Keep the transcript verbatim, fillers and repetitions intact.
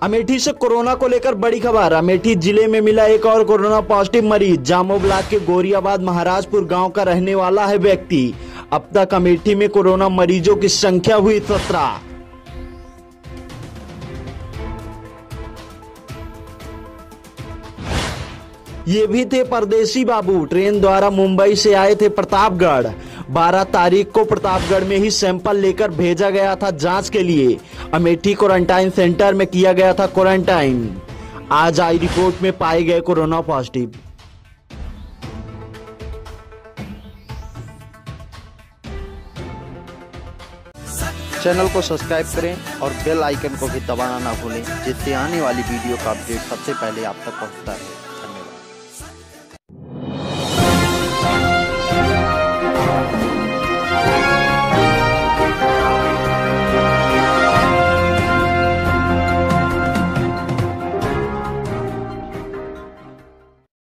अमेठी से कोरोना को लेकर बड़ी खबर। अमेठी जिले में मिला एक और कोरोना पॉजिटिव मरीज। जामो ब्लॉक के गोरियाबाद महाराजपुर गांव का रहने वाला है व्यक्ति। अब तक अमेठी में कोरोना मरीजों की संख्या हुई सत्रह। ये भी थे परदेसी बाबू। ट्रेन द्वारा मुंबई से आए थे प्रतापगढ़। बारह तारीख को प्रतापगढ़ में ही सैंपल लेकर भेजा गया था जांच के लिए। अमेठी क्वारंटाइन सेंटर में किया गया था क्वारंटाइन। आज आई रिपोर्ट में पाए गए कोरोना पॉजिटिव। चैनल को सब्सक्राइब करें और बेल आइकन को भी दबाना ना भूलें, जिससे आने वाली वीडियो का अपडेट सबसे पहले आप तक पहुंचता है।